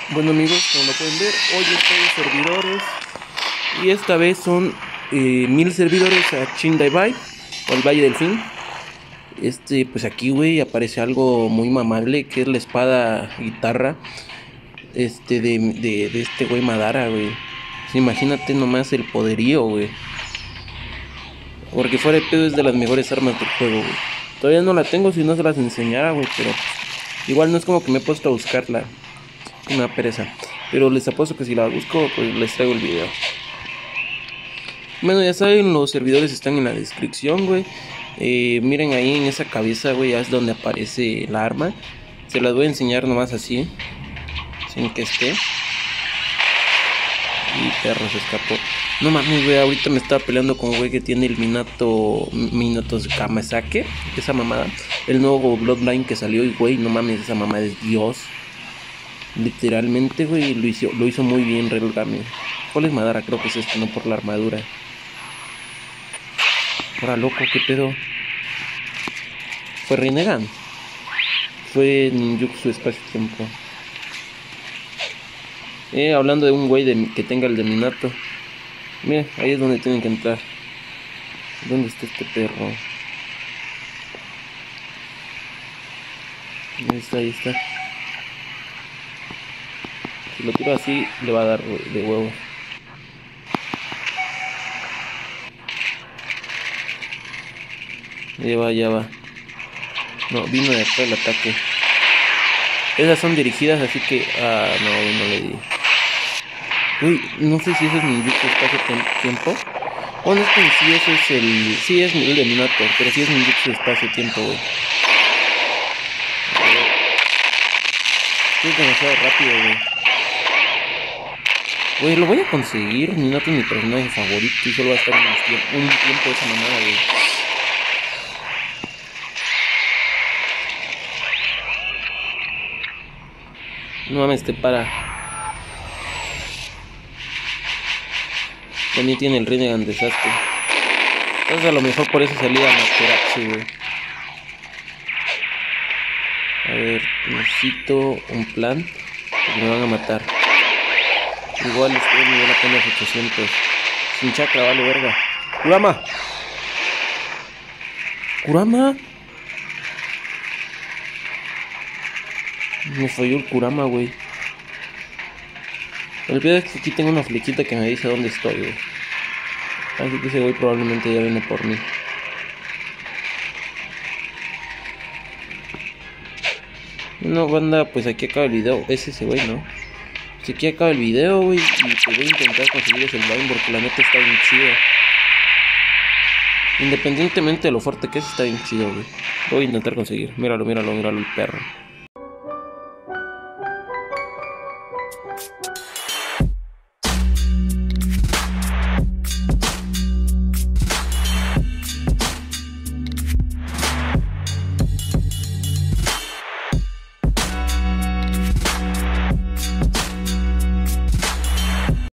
Bueno amigos, como lo pueden ver, hoy estoy en servidores y esta vez son 1000 servidores a Chindaibay o el Valle del Fin. Pues aquí, güey, aparece algo muy mamable que es la espada guitarra de este güey Madara, güey. Pues imagínate nomás el poderío, güey. Porque fuera de pedo es de las mejores armas del juego, güey. Todavía no la tengo si no se las enseñara, güey, pero igual no es como que me he puesto a buscarla. Una pereza. Pero les apuesto que si la busco, pues les traigo el video. Bueno, ya saben, los servidores están en la descripción, güey. Miren ahí en esa cabeza, güey, es donde aparece el arma. Se las voy a enseñar nomás así, sin que esté. Y perro, se escapó. No mames, güey, ahorita me estaba peleando con un güey que tiene el Minato Kamazake, esa mamada. El nuevo Bloodline que salió y, güey, no mames, esa mamada es Dios. Literalmente, güey, lo hizo muy bien Relgame. ¿Cuál es Madara? Creo que es no por la armadura. Ahora, loco, qué pedo. Fue Rinnegan. Fue Ninjutsu Espacio-Tiempo. Hablando de un güey que tenga el de Minato. Mira, ahí es donde tienen que entrar. ¿Dónde está este perro? Ahí está, ahí está. Si lo tiro así, le va a dar de huevo. Ya va, ya va. No, vino de acá el ataque. Esas son dirigidas, así que... Ah, no le di. Uy, no sé si ese es Ninjutsu Espacio-Tiempo. Bueno, es que sí, ese es el... Sí, es el de Minato, pero sí es Ninjutsu Espacio-Tiempo, güey. Es demasiado rápido, güey. Güey, lo voy a conseguir. Minato es mi personaje favorito y solo va a estar un tiempo esa mamada, güey. No mames, te para. También tiene el Rinnegan desastre. Entonces a lo mejor por eso salía Materaxu, güey. A ver, necesito un plan. Porque me van a matar. Igual estoy en nivel apenas 800. Sin chakra, vale verga. ¡Kurama! ¡Kurama! Me falló el Kurama, güey. El peor es que aquí tengo una flequita que me dice dónde estoy, güey. Así que ese güey probablemente ya viene por mí. No, banda, pues aquí acaba el video. Es ese güey, ¿no? Pues aquí acaba el video, güey. Y pues voy a intentar conseguir ese blind porque la neta está bien chido. Independientemente de lo fuerte que es, está bien chido, güey. Voy a intentar conseguir. Míralo, míralo, míralo, el perro.